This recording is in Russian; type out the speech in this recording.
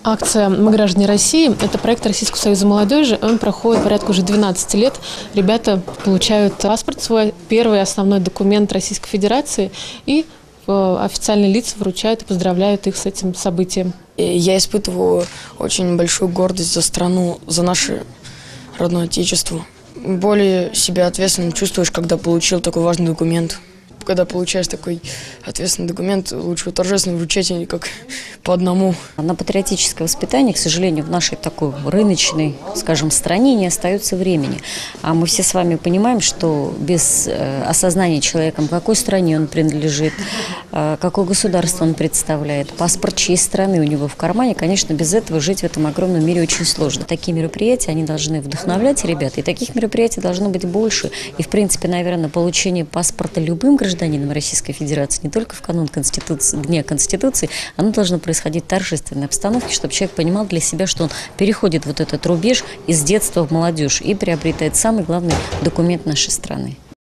Акция «Мы граждане России» – это проект Российского союза молодежи. Он проходит порядка уже 12 лет. Ребята получают паспорт свой, первый основной документ Российской Федерации, и официальные лица вручают и поздравляют их с этим событием. Я испытываю очень большую гордость за страну, за наше родное отечество. Более себя ответственным чувствуешь, когда получил такой важный документ. Когда получаешь такой ответственный документ, лучше торжественно вручать, а не как по одному. На патриотическое воспитание, к сожалению, в нашей такой рыночной, скажем, стране не остается времени. А мы все с вами понимаем, что без осознания человеком, какой стране он принадлежит, какое государство он представляет, паспорт чьей страны у него в кармане, конечно, без этого жить в этом огромном мире очень сложно. Такие мероприятия, они должны вдохновлять ребят, и таких мероприятий должно быть больше. И, в принципе, наверное, получение паспорта любым гражданином Российской Федерации, не только в канун Дня Конституции, оно должно происходить в торжественной обстановке, чтобы человек понимал для себя, что он переходит вот этот рубеж из детства в молодежь и приобретает самый главный документ нашей страны.